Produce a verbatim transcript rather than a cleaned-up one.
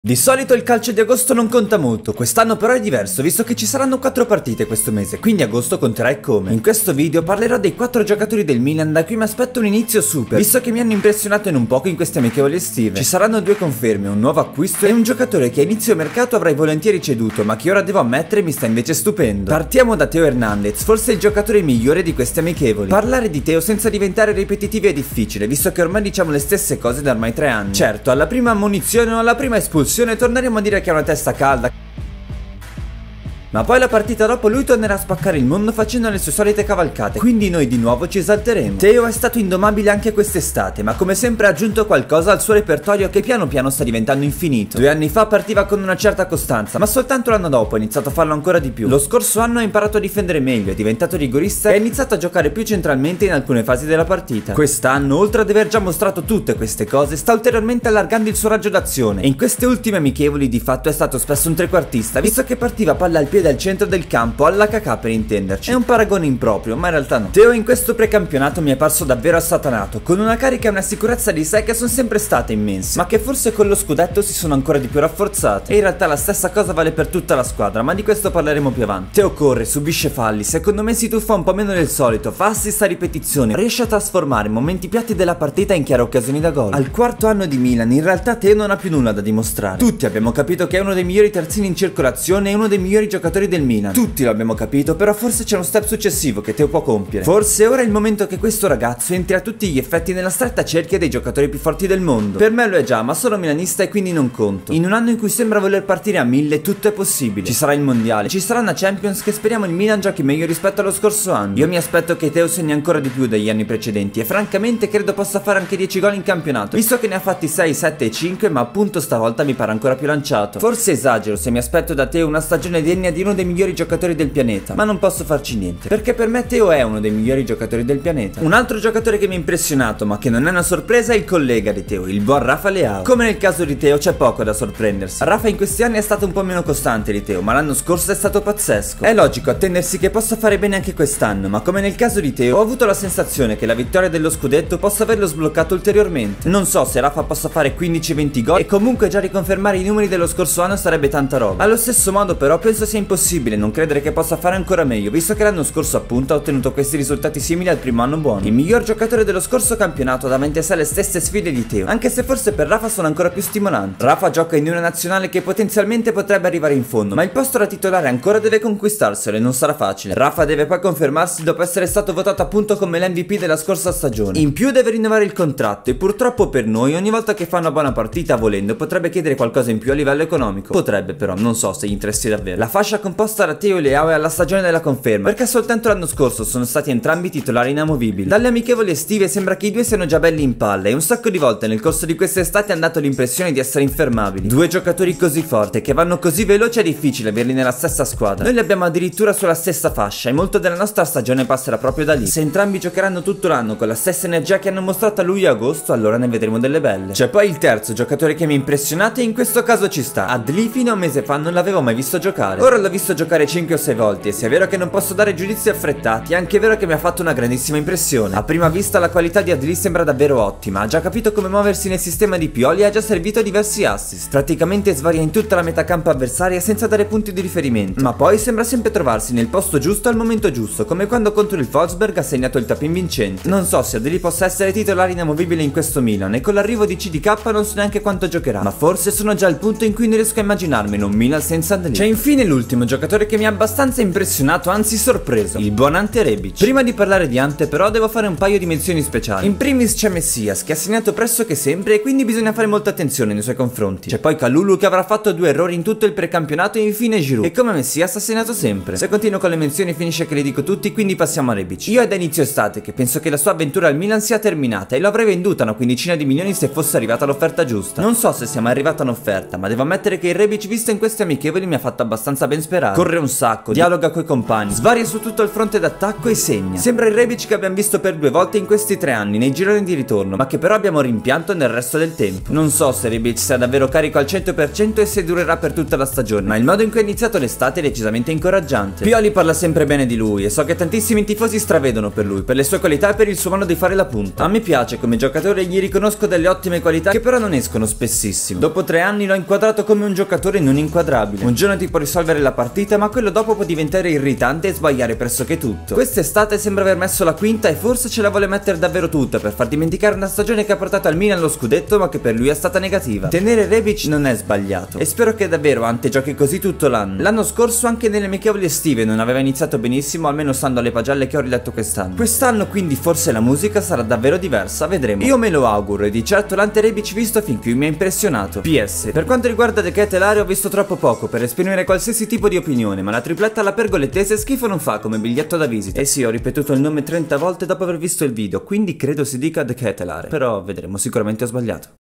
Di solito il calcio di agosto non conta molto, quest'anno però è diverso visto che ci saranno quattro partite questo mese, quindi agosto conterà e come. In questo video parlerò dei quattro giocatori del Milan da cui mi aspetto un inizio super, visto che mi hanno impressionato in un poco in queste amichevoli estive. Ci saranno due conferme, un nuovo acquisto e un giocatore che a inizio mercato avrei volentieri ceduto, ma che ora devo ammettere mi sta invece stupendo. Partiamo da Theo Hernandez, forse il giocatore migliore di queste amichevoli. Parlare di Theo senza diventare ripetitivi è difficile, visto che ormai diciamo le stesse cose da ormai tre anni. Certo, alla prima ammonizione o alla prima espulsione torneremo a dire che ha una testa calda, ma poi la partita dopo lui tornerà a spaccare il mondo facendo le sue solite cavalcate, quindi noi di nuovo ci esalteremo. Theo è stato indomabile anche quest'estate, ma come sempre ha aggiunto qualcosa al suo repertorio che piano piano sta diventando infinito. Due anni fa partiva con una certa costanza, ma soltanto l'anno dopo ha iniziato a farlo ancora di più. Lo scorso anno ha imparato a difendere meglio, è diventato rigorista e ha iniziato a giocare più centralmente in alcune fasi della partita. Quest'anno, oltre ad aver già mostrato tutte queste cose, sta ulteriormente allargando il suo raggio d'azione e in queste ultime amichevoli di fatto è stato spesso un trequartista, visto che partiva palla al piede al centro del campo, alla cacà per intenderci. È un paragone improprio, ma in realtà no. Theo in questo precampionato mi è parso davvero assatanato, con una carica e una sicurezza di sé che sono sempre state immense, ma che forse con lo scudetto si sono ancora di più rafforzate. E in realtà la stessa cosa vale per tutta la squadra, ma di questo parleremo più avanti. Theo corre, subisce falli, secondo me si tuffa un po' meno del solito, fa assist a ripetizione, riesce a trasformare momenti piatti della partita in chiare occasioni da gol. Al quarto anno di Milan in realtà Theo non ha più nulla da dimostrare. Tutti abbiamo capito che è uno dei migliori terzini in circolazione e uno dei migliori giocatori del Milan. Tutti lo abbiamo capito, però forse c'è uno step successivo che Theo può compiere. Forse ora è il momento che questo ragazzo entri a tutti gli effetti nella stretta cerchia dei giocatori più forti del mondo. Per me lo è già, ma sono milanista e quindi non conto. In un anno in cui sembra voler partire a mille, tutto è possibile. Ci sarà il mondiale, ci sarà una Champions che speriamo il Milan giochi meglio rispetto allo scorso anno. Io mi aspetto che Theo segni ancora di più degli anni precedenti e francamente credo possa fare anche dieci gol in campionato, visto che ne ha fatti sei, sette e cinque, ma appunto stavolta mi pare ancora più lanciato. Forse esagero se mi aspetto da Theo una stagione degna di uno dei migliori giocatori del pianeta, ma non posso farci niente, perché per me Theo è uno dei migliori giocatori del pianeta. Un altro giocatore che mi ha impressionato, ma che non è una sorpresa, è il collega di Theo, il buon Rafa Leao. Come nel caso di Theo c'è poco da sorprendersi. Rafa in questi anni è stato un po' meno costante di Theo, ma l'anno scorso è stato pazzesco. È logico attendersi che possa fare bene anche quest'anno, ma come nel caso di Theo ho avuto la sensazione che la vittoria dello scudetto possa averlo sbloccato ulteriormente. Non so se Rafa possa fare quindici venti gol e comunque già riconfermare i numeri dello scorso anno sarebbe tanta roba. Allo stesso modo però penso sia impossibile non credere che possa fare ancora meglio, visto che l'anno scorso appunto ha ottenuto questi risultati simili al primo anno buono. Il miglior giocatore dello scorso campionato ha davanti a sé le stesse sfide di Theo, anche se forse per Rafa sono ancora più stimolanti. Rafa gioca in una nazionale che potenzialmente potrebbe arrivare in fondo, ma il posto da titolare ancora deve conquistarselo e non sarà facile. Rafa deve poi confermarsi dopo essere stato votato appunto come l'M V P della scorsa stagione. In più deve rinnovare il contratto e purtroppo per noi ogni volta che fa una buona partita volendo potrebbe chiedere qualcosa in più a livello economico. Potrebbe però, non so se gli interessi davvero. La fascia composta da Theo e Leao è alla stagione della conferma, perché soltanto l'anno scorso sono stati entrambi titolari inamovibili. Dalle amichevoli estive sembra che i due siano già belli in palla e un sacco di volte nel corso di quest'estate hanno dato l'impressione di essere infermabili. Due giocatori così forti che vanno così veloci è difficile averli nella stessa squadra. Noi li abbiamo addirittura sulla stessa fascia e molto della nostra stagione passerà proprio da lì. Se entrambi giocheranno tutto l'anno con la stessa energia che hanno mostrato a luglio e agosto, allora ne vedremo delle belle. C'è poi il terzo giocatore che mi ha impressionato e in questo caso ci sta. Adli fino a un mese fa non l'avevo mai visto giocare. Ora l'ho visto giocare cinque o sei volte e se è vero che non posso dare giudizi affrettati, è anche vero che mi ha fatto una grandissima impressione. A prima vista la qualità di Adli sembra davvero ottima, ha già capito come muoversi nel sistema di Pioli e ha già servito a diversi assist. Praticamente svaria in tutta la metacampo avversaria senza dare punti di riferimento, ma poi sembra sempre trovarsi nel posto giusto al momento giusto, come quando contro il Wolfsburg ha segnato il tapin vincente. Non so se Adli possa essere titolare inamovibile in questo Milan e con l'arrivo di C D K non so neanche quanto giocherà, ma forse sono già al punto in cui non riesco a immaginarmelo un Milan senza Adli. C'è infine l'ultimo giocatore che mi ha abbastanza impressionato, anzi sorpreso, il buon Ante Rebic. Prima di parlare di Ante però devo fare un paio di menzioni speciali. In primis c'è Messias che ha segnato pressoché sempre e quindi bisogna fare molta attenzione nei suoi confronti. C'è poi Kalulu che avrà fatto due errori in tutto il precampionato e infine Giroud, e come Messias ha segnato sempre. Se continuo con le menzioni finisce che le dico tutti, quindi passiamo a Rebic. Io è da inizio estate che penso che la sua avventura al Milan sia terminata e lo avrei venduta a una quindicina di milioni se fosse arrivata l'offerta giusta. Non so se sia mai arrivata un'offerta, ma devo ammettere che il Rebic visto in queste amichevoli mi ha fatto abbastanza ben ben sperato. Corre un sacco, dialoga coi compagni, svaria su tutto il fronte d'attacco e segna. Sembra il Rebic che abbiamo visto per due volte in questi tre anni nei gironi di ritorno, ma che però abbiamo rimpianto nel resto del tempo. Non so se Rebic sia davvero carico al cento per cento e se durerà per tutta la stagione, ma il modo in cui ha iniziato l'estate è decisamente incoraggiante. Pioli parla sempre bene di lui e so che tantissimi tifosi stravedono per lui, per le sue qualità e per il suo modo di fare la punta. A me piace come giocatore e gli riconosco delle ottime qualità che però non escono spessissimo. Dopo tre anni l'ho inquadrato come un giocatore non inquadrabile. Un giorno ti può risolvere la partita, ma quello dopo può diventare irritante e sbagliare pressoché tutto. Quest'estate sembra aver messo la quinta e forse ce la vuole mettere davvero tutta per far dimenticare una stagione che ha portato al Milan lo scudetto ma che per lui è stata negativa. Tenere Rebic non è sbagliato e spero che davvero Ante giochi così tutto l'anno. L'anno scorso anche nelle amichevoli estive non aveva iniziato benissimo, almeno stando alle pagelle che ho riletto quest'anno. Quest'anno quindi forse la musica sarà davvero diversa, vedremo. Io me lo auguro e di certo l'Ante Rebic visto fin qui mi ha impressionato. P S Per quanto riguarda De Ketelaere ho visto troppo poco per esprimere qualsiasi tipo di opinione, ma la tripletta alla pergolettese schifo non fa come biglietto da visita. E sì, ho ripetuto il nome trenta volte dopo aver visto il video, quindi credo si dica De Ketelaere, però vedremo, sicuramente ho sbagliato.